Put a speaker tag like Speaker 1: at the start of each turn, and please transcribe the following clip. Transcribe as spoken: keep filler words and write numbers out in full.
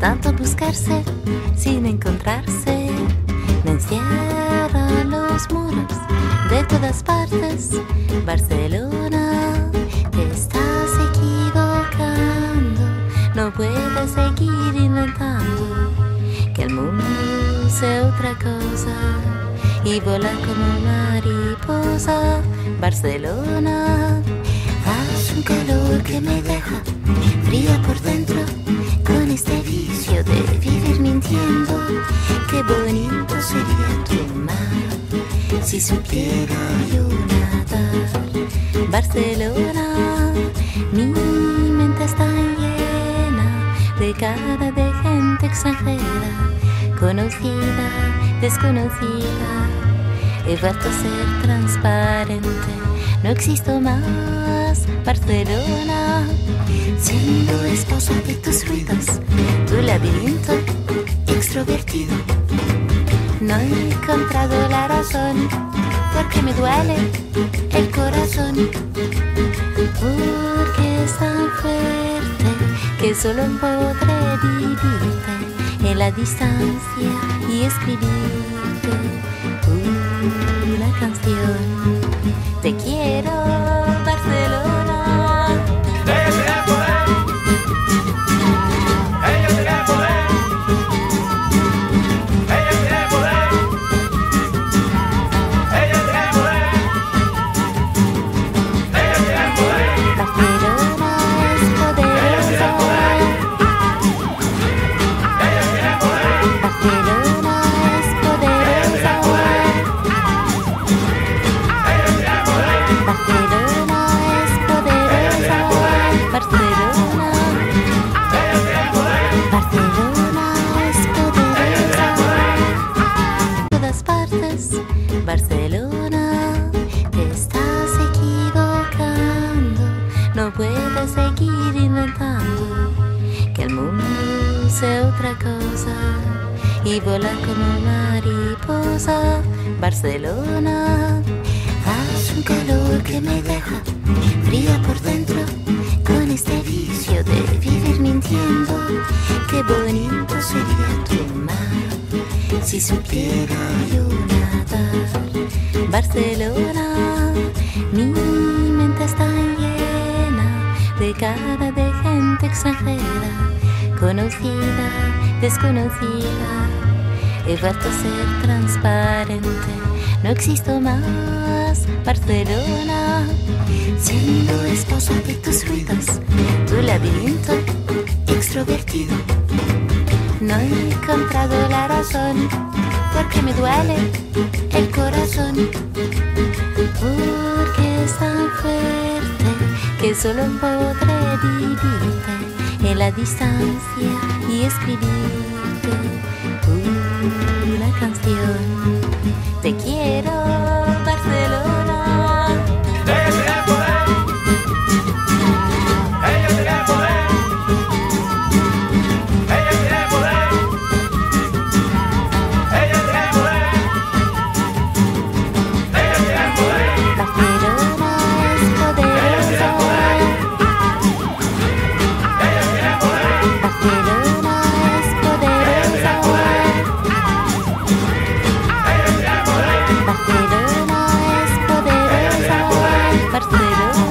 Speaker 1: tanto buscarse sin encontrarse. Me encierran los muros de todas partes. Barcelona, te estás equivocando. No puedes seguir inventando que el mundo sea otra cosa y volar como mariposa. Barcelona, hace un calor que me deja fría por dentro, con este vicio de vivir mintiendo. Qué bonito sería tu mar si supiera yo nadar. Barcelona, mi mente está llena de cara de gente extranjera, conocida, desconocida. He vuelto a ser transparente, no existo más. Barcelona, siendo esposa de tus ruidos, tu laberinto extrovertido. No he encontrado la razón, porque me duele el corazón, porque es tan fuerte que solo podré vivirte en la distancia y escribirte una canción. Te quiero, Barcelona.
Speaker 2: Ella tiene poder. Ella tiene poder. Ella tiene poder. Ella tiene poder. Ella tiene poder.
Speaker 1: Barcelona es poderosa.
Speaker 2: Ella tiene poder.
Speaker 1: Barcelona es poderosa.
Speaker 2: Ella tiene poder.
Speaker 1: Barcelona es poderosa. Barcelona,
Speaker 2: Ella tiene poder.
Speaker 1: Barcelona es poderosa. En todas partes. Barcelona, te estás equivocando. No puedes seguir inventando que el mundo sea otra cosa y volar como mariposa. Barcelona, hace un calor que me deja fría por dentro, con este vicio de vivir mintiendo. Qué bonito sería tu mar si supiera yo nadar. Barcelona, mi mente está llena de cara de gente extranjera, conocida, desconocida. He vuelto a ser transparente, no existo más. Barcelona, siendo esposa de tus ruidos, tu laberinto extrovertido. No he encontrado la razón, porque me duele el corazón, porque es tan fuerte que solo podré vivirte en la distancia y escribirte una canción. Te quiero, Barcelona.
Speaker 2: Ella tiene poder. Ella tiene poder. Ella tiene poder. Ella tiene poder. Ella tiene poder.
Speaker 1: Barcelona es poderosa.
Speaker 2: Ella tiene poder.
Speaker 1: Barcelona es poderosa.
Speaker 2: Ella tiene poder.
Speaker 1: Barcelona es poderosa. Barcelona.